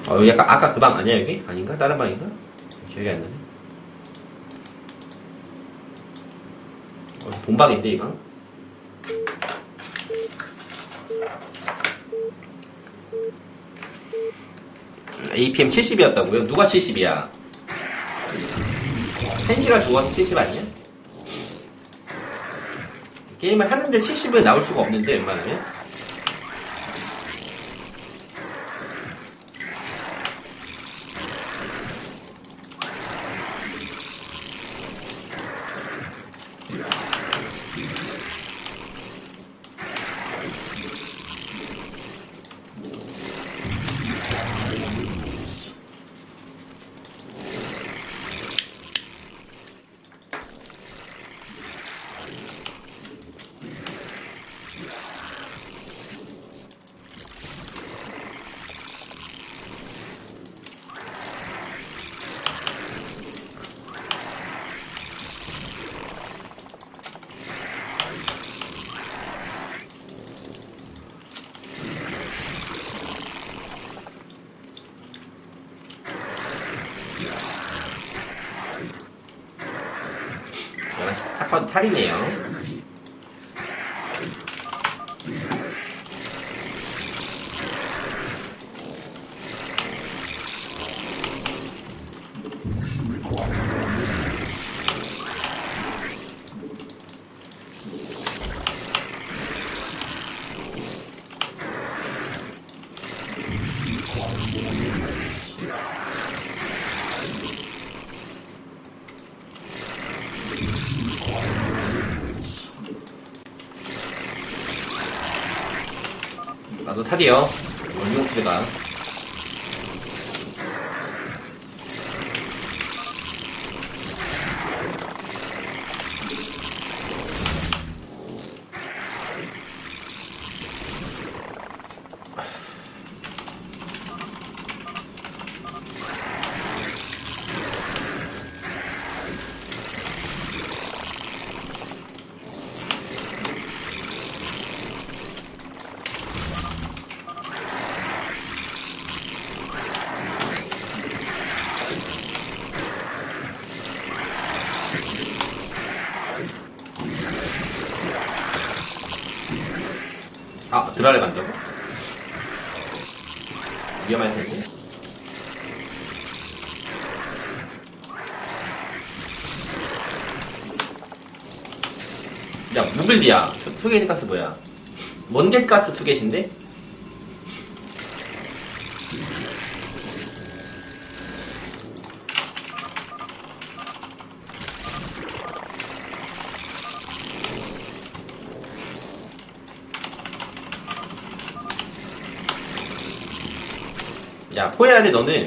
여기 약간 아까 그 방 아니야 여기? 아닌가? 다른 방인가? 기억이 안 나네. 본방인데 이 방? APM 70이었다고요? 누가 70이야? 펜시가 죽어서 70 아니야? 게임을 하는데 70은 나올 수가 없는데 웬만하면? 딱 봐도 탈이네요. 나도 탈이요. 원용필가. 드라를 간다고? 위험한 생각? 야, 무빌디야. 투게이트 가스 뭐야? 먼겟 가스 투게이트인데? 야, 포해야 돼, 너는.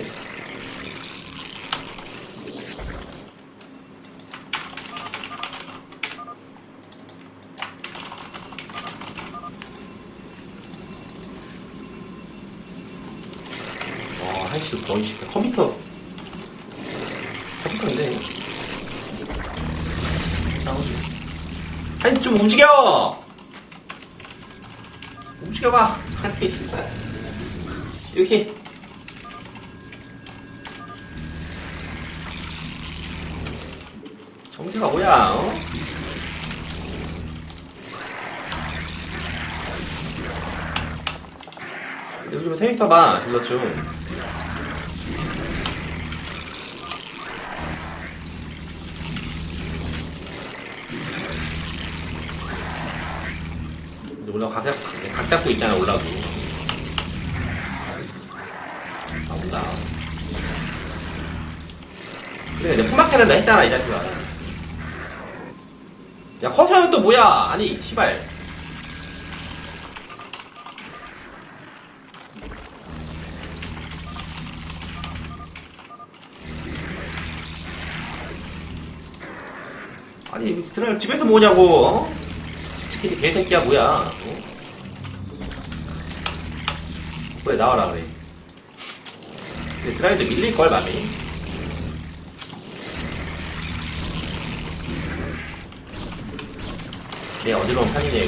한시 거의 컴퓨터인데. 아니, 좀 움직여! 움직여봐! 이렇게. 정체가 뭐야, 어? 여기 좀 세있어봐, 질러 좀. 올라가, 각 잡고 있잖아, 올라고. 아, 온다. 그래, 내가 품막해낸다 했잖아, 이 자식아. 야, 커서는 또 뭐야? 아니, 시발. 아니, 드라이브 집에서 뭐냐고, 어? 집치킨 개새끼야, 뭐야, 어? 그래, 나와라, 그래. 근데 드라이브도 밀릴걸, 맘이. 내가 어지러운 판이네.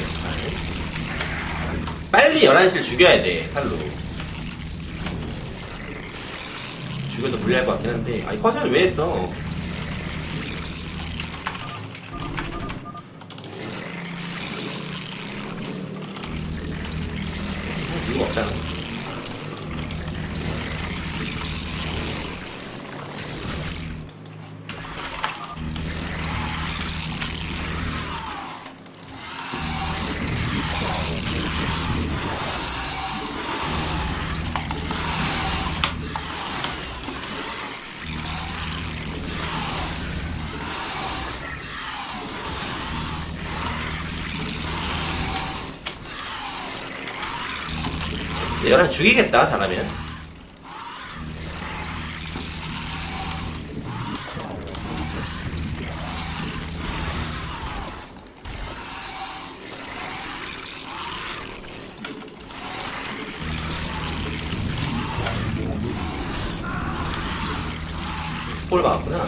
빨리 11시를 죽여야 돼, 칼로. 죽여도 불리할 것 같긴 한데. 아니, 커세어는 왜 했어? 이유가 없잖아. 얘랑 죽이겠다, 잘하면. 볼 박았구나.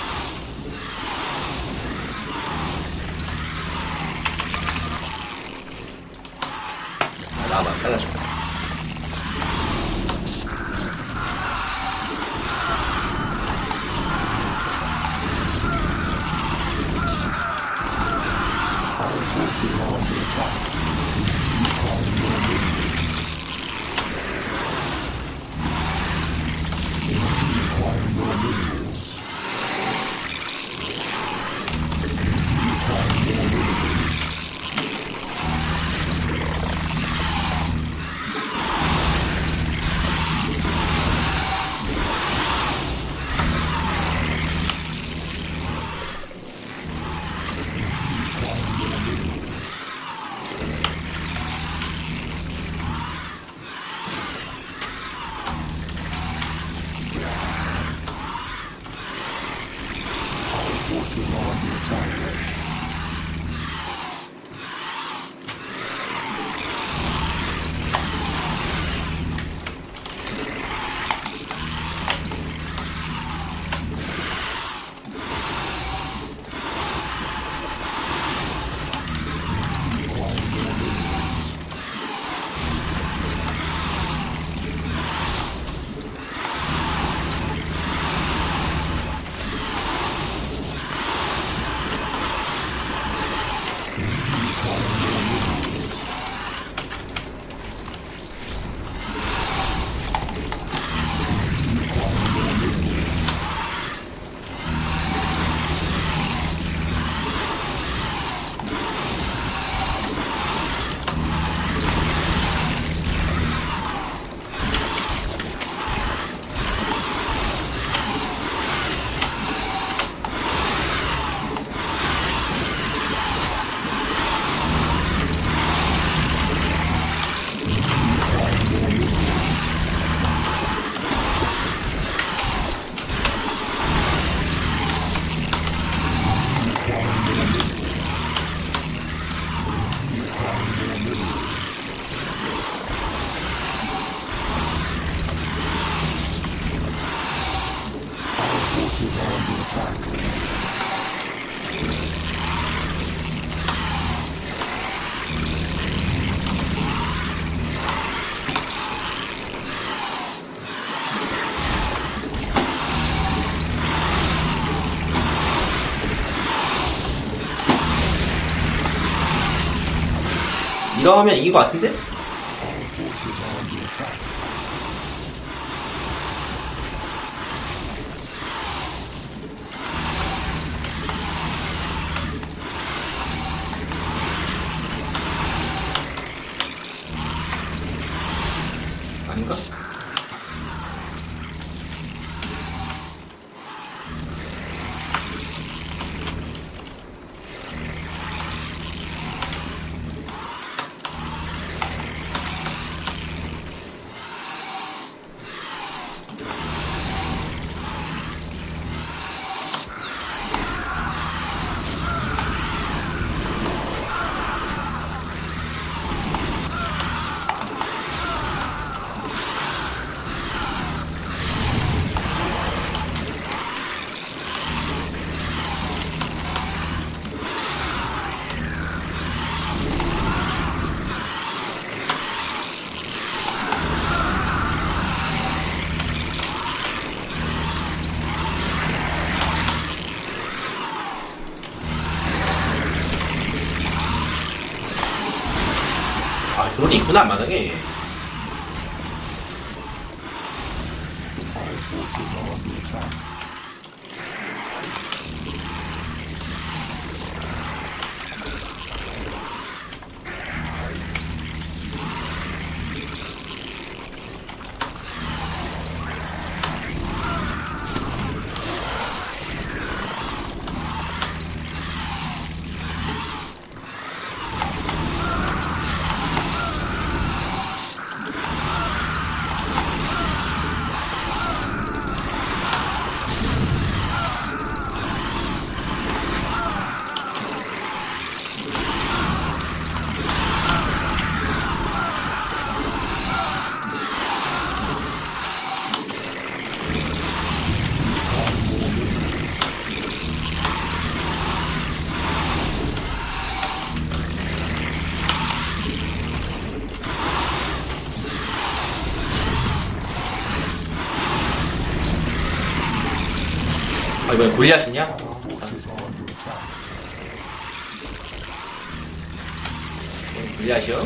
나와봐, 잘라줄까. 이러면 이긴 것 같은데? 아닌가? 아, 드론이 있구나, 앞마당에. 아, 이번엔 골리앗이냐? 골리앗이요?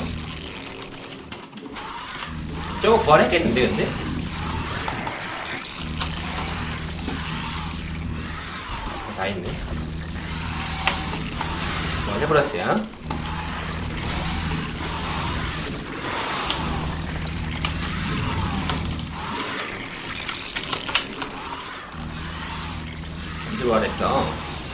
저거 부활했겠는데, 근데? 다 있네. 해버렸어요. 언제 부활했어?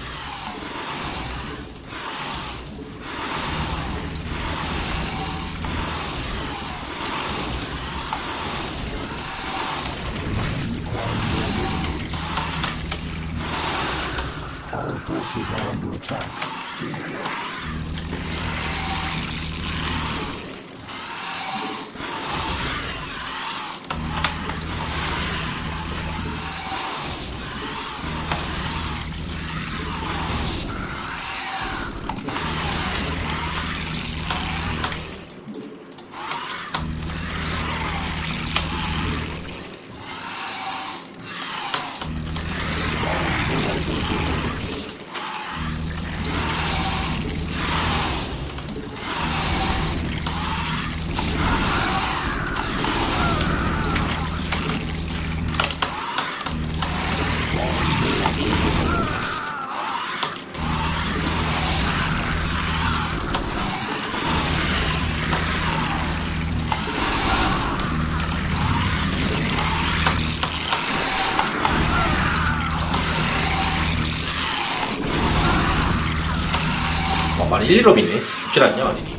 마린 1럽이네. 죽질 않냐, 마린이.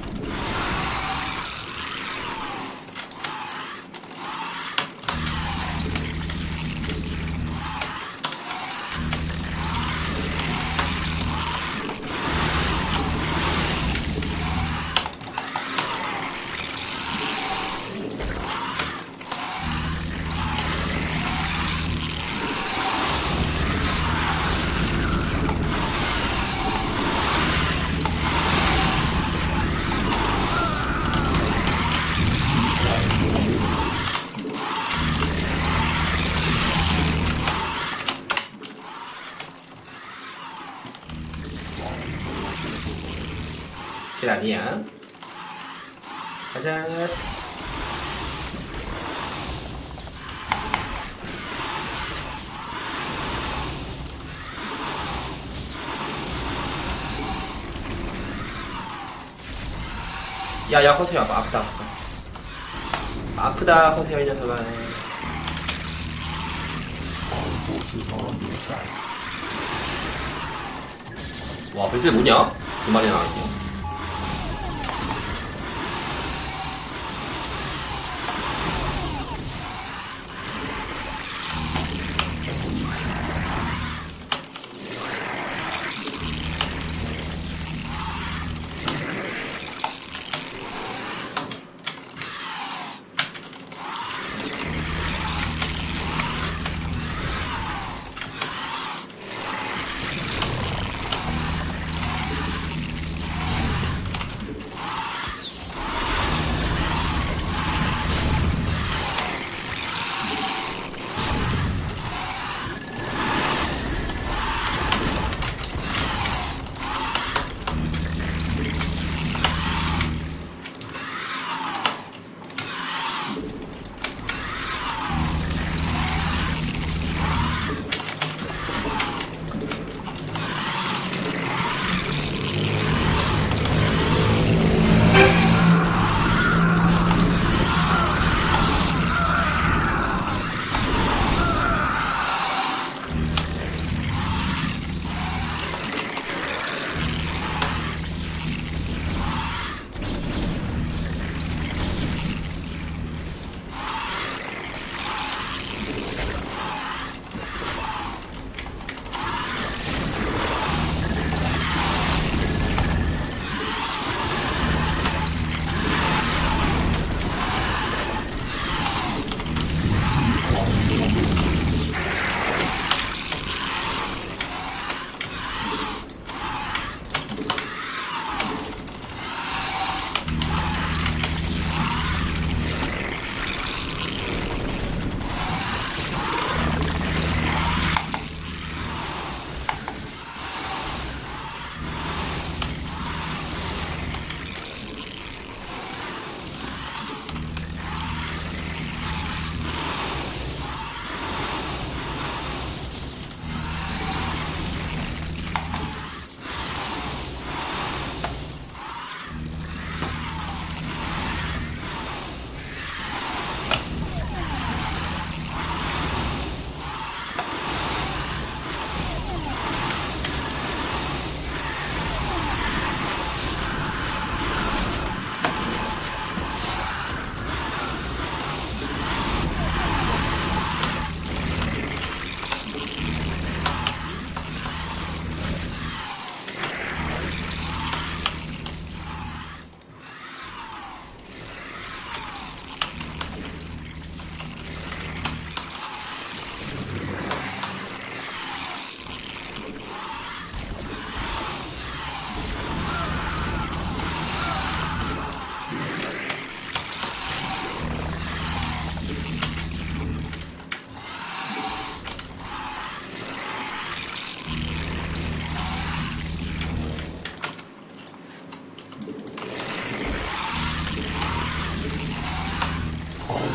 아니야. 가자. 야야 허세요. 아프다. 아프다 허세요 이 녀석아. 와 배슬 뭐냐? 두 마리 나왔네.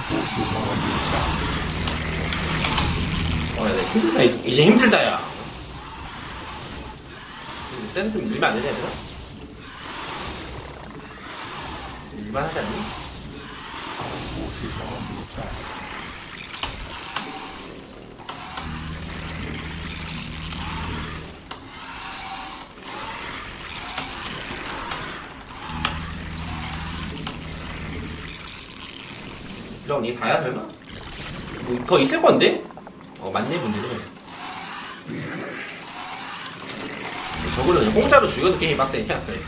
야, 힘들다. 이제 힘들다, 야. 쟤는 좀 밀면 안 되냐, 얘들아? 밀만 하지 않니? 그럼 이게 다야, 설마? 뭐, 더 있을 건데? 맞네, 문제는. 저거를 그냥 공짜로 죽여도 게임이 빡세냐, 그래.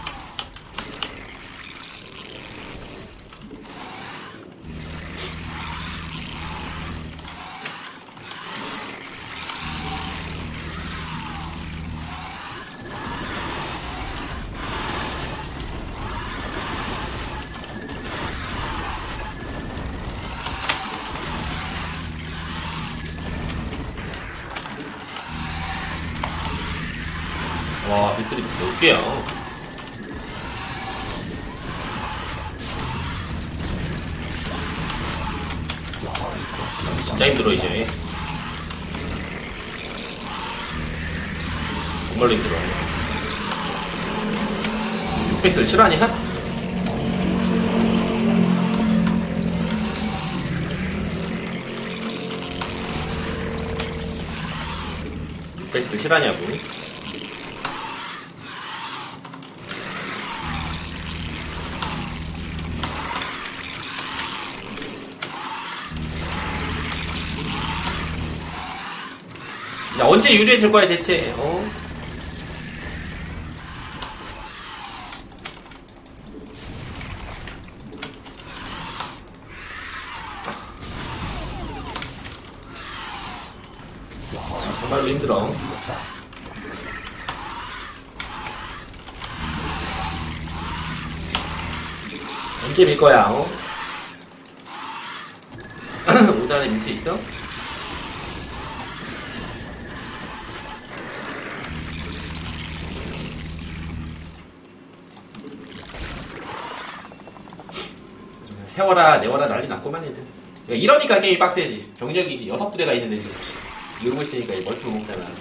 와, 빗소리 몇 개야? 진짜 힘들어, 이제. 정말로 힘들어. 600을 칠하냐? 백스 실하냐고. 야, 언제 유리해질 거야 대체? 정말로 힘들어. 언제 밀 거야? 5단 안에 밀 수 있어? 세워라 내워라 난리 났구만 애들. 이러니까 게임이 빡세지. 병력이 6부대가 있는데 지금 이러고 있으니까 멀티를 못 먹잖아.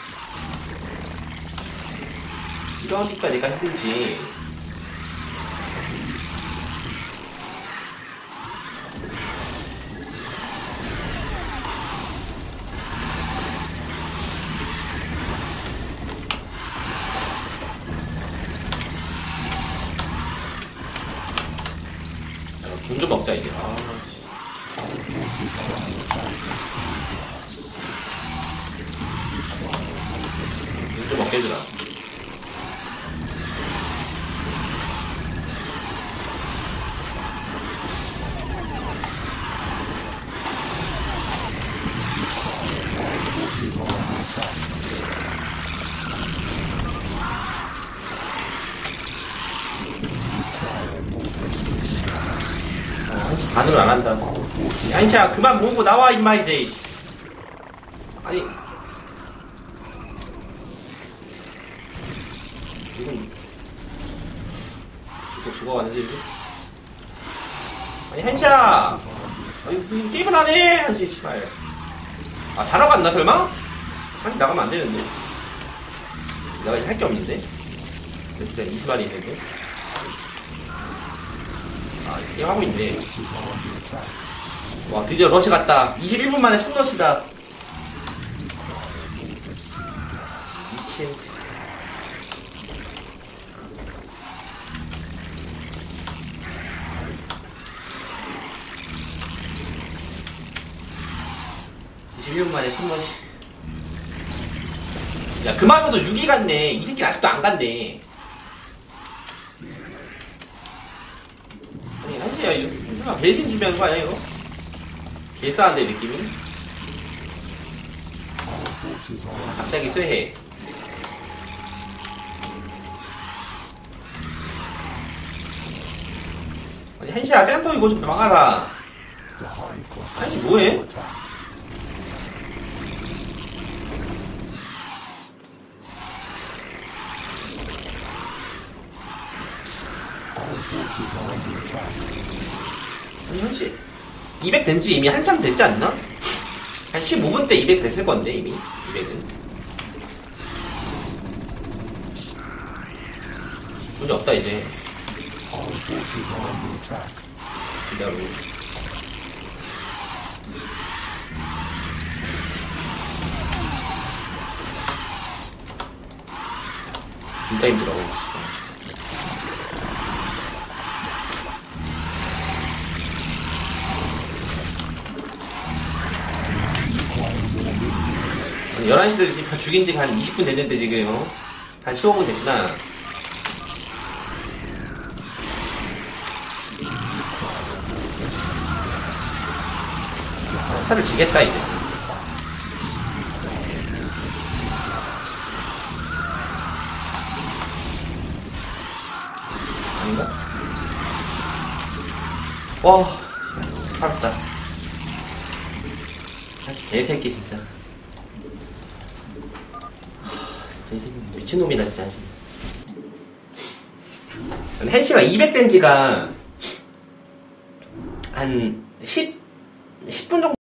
이러니까 내가 힘들지. 돈 좀 먹자 이제. 돈 좀 먹게 해주라. 한시 반응을 안 한다. 한시야 그만 모으고 나와 임마 이제. 아니 이거 죽어가는데 이거. 아니 한시야. 아니 게임을 안 해 한시 씨발. 아 자러 갔나 설마? 한시 나가면 안 되는데. 내가 이제 할 게 없는데. 진짜 20마리 있는데. 아, 게임 하고 있네. 와, 드디어 러시 갔다. 21분 만에 첫 러시다. 미친. (21분) 만에 첫 러시. 야, 그마저도 6위 갔네. 이 새끼는 아직도 안 갔네. 한시야 이거 베이징 준비하는 거 아니야 이거? 개싸한데 느낌이? 갑자기 쇠해. 아니 한시야 센터 이거 좀 막아라. 한시 뭐해? 아니 현씨 200 된지 이미 한참 됐지 않나? 한 15분 때 200 됐을 건데 이미 200은 문제 없다 이제. 기다려. 진짜 힘들어. 아니, 11시를 죽인 지가 한 20분 됐는데 지금 한 15분 됐구나. 차를 지겠다 이제. 아닌가? 와 살았다. 사실 개새끼 진짜. 진짜 미친놈이다 진짜. 헨시가 200 된 지가 한 10분 정도